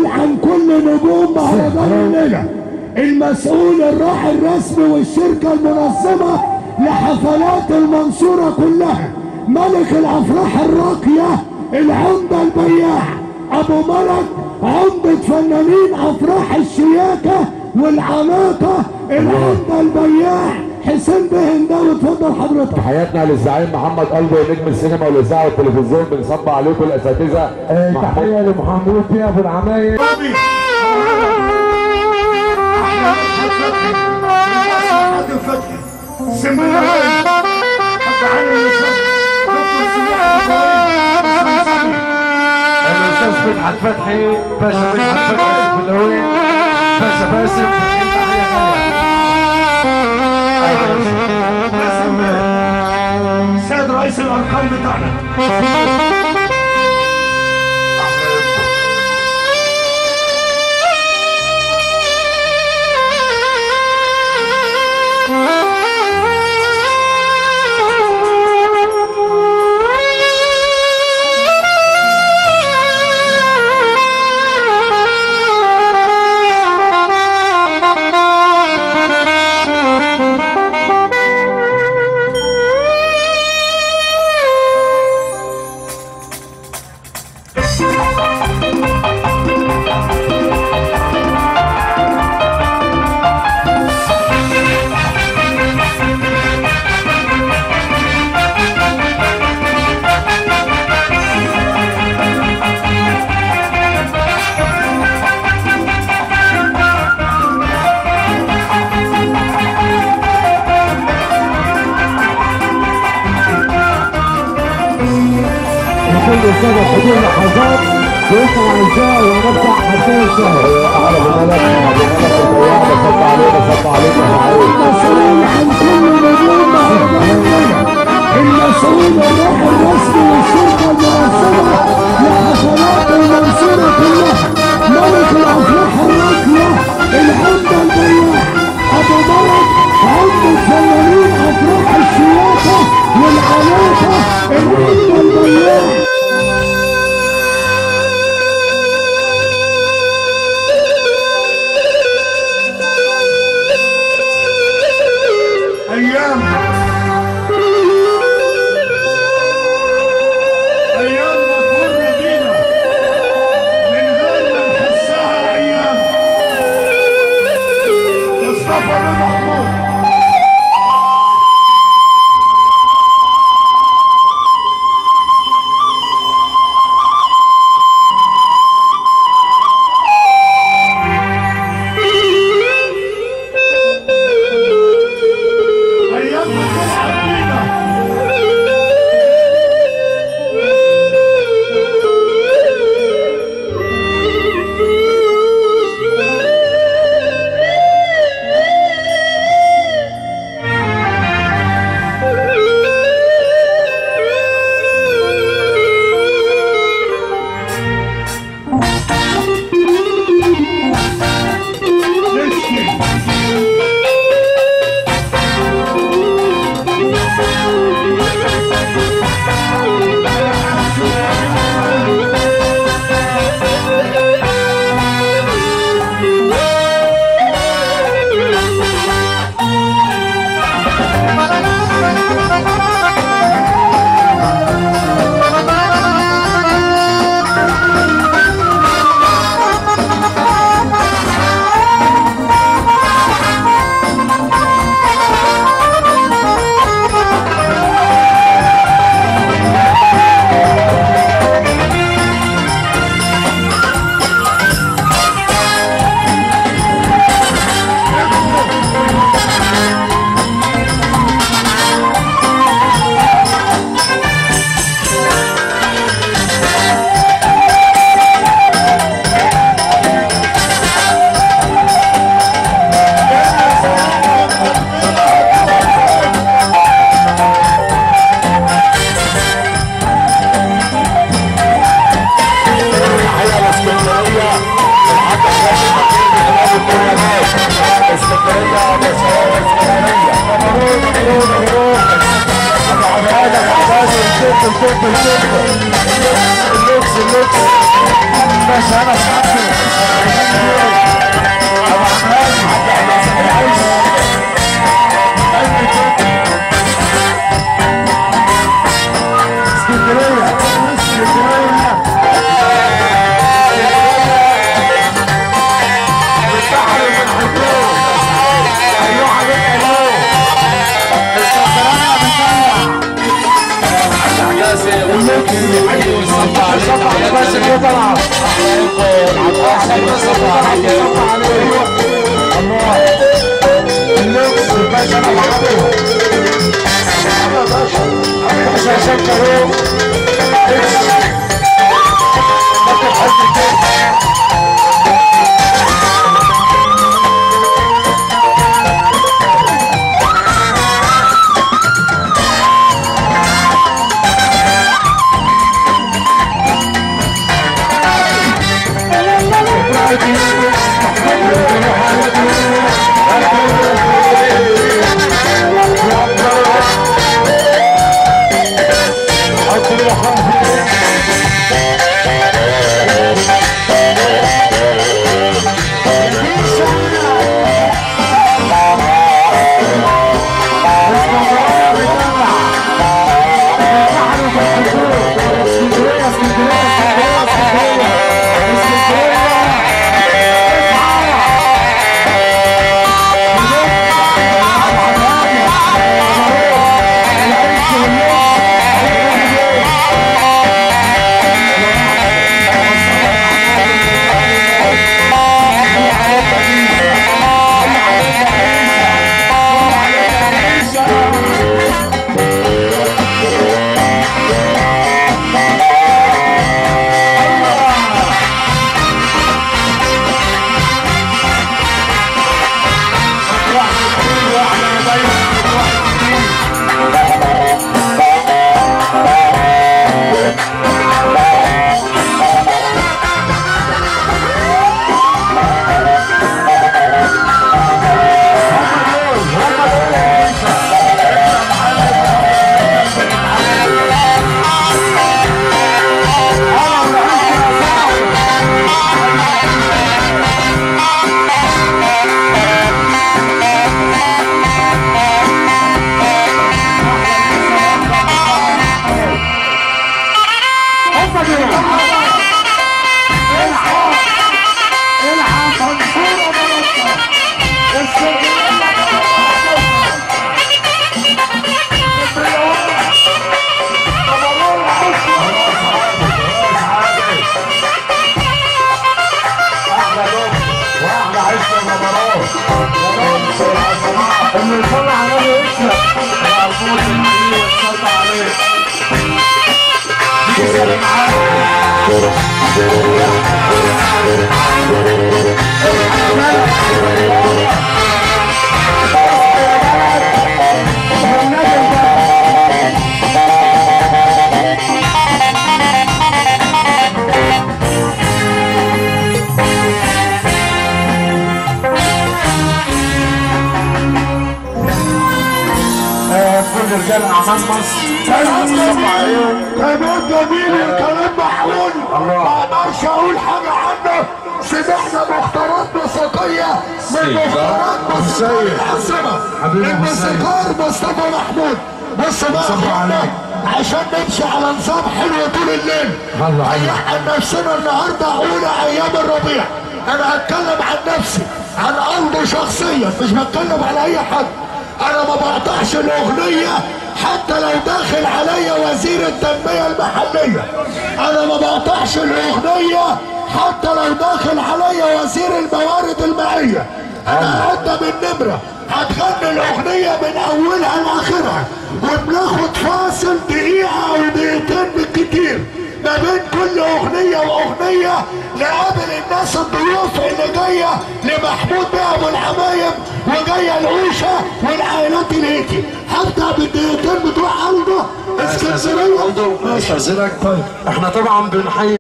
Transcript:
عن كل نجوم مهرجان الليله، المسؤول الراعي الرسمي والشركه المنظمه لحفلات المنصوره كلها، ملك الافراح الراقيه العمده البياع ابو ملك، عمده فنانين افراح الشياكه والعماقه العمده البياع حسين بهنداوي. اتفضل حضرتك. تحياتنا للزعيم محمد قلبي نجم السينما والاذاعه والتلفزيون، بنصب عليكم الاساتذه. تحيه لمحمود فيها ابو العمايل. الاستاذ مدحت فتحي باشا، مدحت فتحي الفلاوي باشا باسم، تحيه غاليه. سيد رئيس الارقام بتاعنا كل سنة حضور لحظات بيسمع عزاء ونفتح حتى الشهر. احلى بملك البياع، بصب عليك المسؤول عن كل نجوم مهرجان الليله، المسؤول الراعي الرسمي والشركه المنظمه لحفلات المنصوره كلها، ملك الافراح الراقيه العمده البياع ابو ملك، عمده فنانين افراح الشياكه والعماقه العمده البياع. ايام بتمر بينا من غير ما نحسها، ايام مصطفى بن محمود. اللوكس ماشي انا صاحبي احسن ناس صبح عليه الله اللبس الباشا انا بعمله باشا عشان كروم رجال اعمال مصر كلام جميل الكلام محمود ما اقدرش اقول حاجه عنه. سمعنا مختارات موسيقيه من مختارات موسيقيه العاصمه الموسيقار مصطفى محمود. بص بقى عشان نمشي على نظام حلو طول الليل هنحن نفسنا النهارده اولى ايام الربيع. انا هتكلم عن نفسي عن قلبي شخصيا مش بتكلم على اي حد. انا ما بقطعش الاغنيه حتى لو داخل عليا وزير التنميه المحليه. انا ما بقطعش الاغنيه حتى لو داخل عليا وزير الموارد المائيه. انا هقدم النمره هتغني الاغنيه من اولها لاخرها وبناخد فاصل دقيقه او دقيقتين بالكتير ما بين كل اغنيه واغنيه نقابل الناس الضيوف اللي جايه لمحمود بيه ابو الحبايب وجايه العوشه والعائلات الهيتي. هبدا بالدقيقتين بتوع قلبه اسكندريه. استاذنك طيب احنا طبعا بنحيي